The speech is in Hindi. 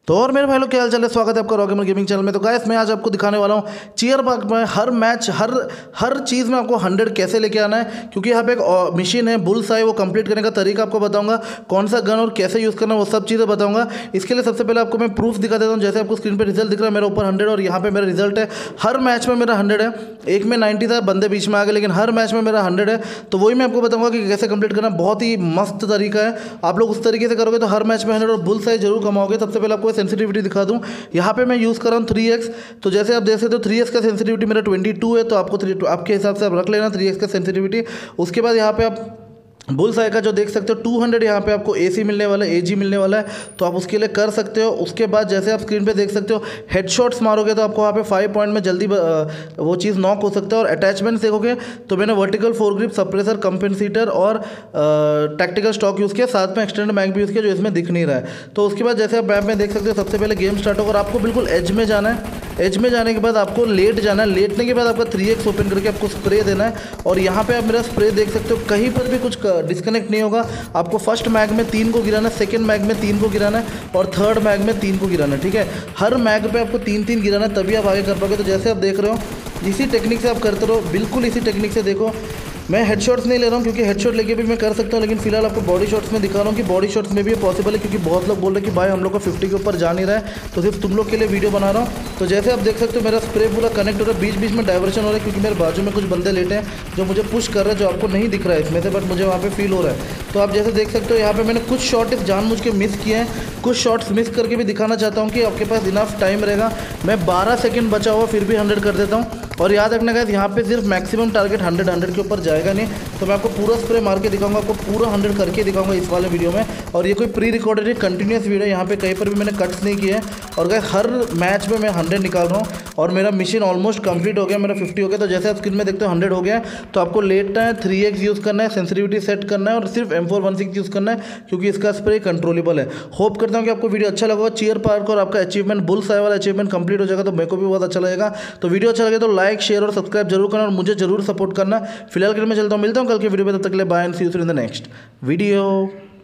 तो और मेरे भाई लोग क्या हाल चाल है, स्वागत है आपका रॉ गेमर गेमिंग चैनल में। तो गाइस मैं आज आपको दिखाने वाला हूँ चीयर पार्क में हर मैच हर चीज़ में आपको 100 कैसे लेके आना है, क्योंकि यहाँ पे एक मशीन है बुल्स आई, वो कंप्लीट करने का तरीका आपको बताऊंगा, कौन सा गन और कैसे यूज़ करना है वो सब चीज़ें बताऊंगा। इसके लिए सबसे पहले आपको मैं प्रूफ दिखा देता हूँ। जैसे आपको स्क्रीन पर रिजल्ट दिख रहा है, मेरे ऊपर 100 और यहाँ पर मेरा रिजल्ट है। हर मैच में मेरा 100 है, एक में 90 था, बंदे बीच में आ गए, लेकिन हर मैच में मेरा 100 है। तो वही मैं आपको बताऊँगा कि कैसे कंप्लीट करना। बहुत ही मस्त तरीका है, आप लोग उस तरीके से करोगे तो हर मैच में 100 और बुल्स आई जरूर कमाओगे। सबसे पहले आपको सेंसिटिविटी दिखा दूँ। यहाँ पे मैं यूज़ कर रहा हूँ 3x। तो जैसे आप देख सकते हो 3x का सेंसिटिविटी मेरा 22 है, तो आपको आपके हिसाब से आप रख लेना 3x का सेंसिटिविटी। उसके बाद यहाँ पे आप बुल्स आई का जो देख सकते हो 200 यहाँ पे आपको AC मिलने वाला है, AG मिलने वाला है, तो आप उसके लिए कर सकते हो। उसके बाद जैसे आप स्क्रीन पे देख सकते हो हेडशॉट्स मारोगे तो आपको वहाँ पे 5 पॉइंट में जल्दी वो चीज़ नॉक हो सकता है। और अटैचमेंट्स देखोगे तो मैंने वर्टिकल फोरग्रिप, सप्रेसर, कंपेंसीटर और टैक्टिकल स्टॉक यूज़ किया, साथ में एक्सटेंड मैग भी यूज़ किया जो इसमें दिख नहीं रहा है। तो उसके बाद जैसे आप मैप में देख सकते हो सबसे पहले गेम स्टार्ट होगा और आपको बिल्कुल एज में जाना है। एज में जाने के बाद आपको लेट जाना है, लेटने के बाद आपका 3x ओपन करके आपको स्प्रे देना है। और यहाँ पे आप मेरा स्प्रे देख सकते हो, कहीं पर भी कुछ डिस्कनेक्ट नहीं होगा। आपको फर्स्ट मैग में 3 को गिराना है, सेकंड मैग में 3 को गिराना है और थर्ड मैग में 3 को गिराना है। ठीक है, हर मैग पे आपको 3-3 गिराना है, तभी आप आगे कर पाओगे। तो जैसे आप देख रहे हो इसी टेक्निक से आप करते रहो, बिल्कुल इसी टेक्निक से। देखो मैं हेडशॉट्स नहीं ले रहा हूँ क्योंकि हेडशॉट लेके भी मैं कर सकता हूँ, लेकिन फिलहाल आपको बॉडी शॉट्स में दिखा रहा हूँ कि बॉडी शॉट्स में भी पॉसिबल है, क्योंकि बहुत लोग बोल रहे हैं कि भाई हम लोग को 50 के ऊपर जा नहीं रहा है, तो सिर्फ तुम लोग के लिए वीडियो बना रहा हूँ। तो जैसे आप देख सकते हो मेरा स्प्रे पूरा कनेक्ट हो रहा है, बीच बीच में डाइवर्शन हो रहा है, क्योंकि मेरे बाजू में कुछ बंदे लेटे हैं जो मुझे पुश कर रहे हैं, जो आपको नहीं दिख रहा है इसमें से, बट मुझे वहाँ पर फील हो रहा है। तो आप जैसे देख सकते हो यहाँ पर मैंने कुछ शॉट जानबूझ के मिस किए हैं, कुछ शॉट्स मिस करके भी दिखाना चाहता हूँ कि आपके पास इनफ टाइम रहेगा। मैं 12 सेकेंड बचा हुआ फिर भी 100 कर देता हूँ। और याद रखना गाइस, यहाँ पे सिर्फ मैक्सिमम टारगेट 100 के ऊपर जाएगा नहीं, तो मैं आपको पूरा स्प्रे मार के दिखाऊंगा, आपको पूरा 100 करके दिखाऊंगा इस वाले वीडियो में। और ये कोई प्री रिकॉर्डेड कंटिन्यूस वीडियो है, यहाँ पे कहीं पर भी मैंने कट्स नहीं किए हैं। और गाइस हर मैच में मैं 100 निकाल रहा हूँ और मेरा मिशन ऑलमोस्ट कंप्लीट हो गया, मेरा 50 हो गया। तो जैसे आप स्क्रीन में देखते हो 100 हो गया, तो आपको लेटना है, 3x यूज़ करना है, सेंसिटिविटी सेट करना है और सिर्फ M416 यूज़ करना है, क्योंकि इसका स्प्रे कंट्रोलेबल है। होप करता हूँ कि आपको वीडियो अच्छा लगा, चीयर पार्क और आपका अचीवमेंट बुल्स आई वाला अचीवमेंट कंप्लीट हो जाएगा, तो मेरे को भी बहुत अच्छा लगेगा। तो वीडियो अच्छा लगे तो लाइक, शेयर और सब्सक्राइब जरूर करना और मुझे जरूर सपोर्ट करना। फिलहाल के लिए मैं चलता हूँ, मिलता हूँ कल के वीडियो में, तब तक के लिए bye and see you in the next video.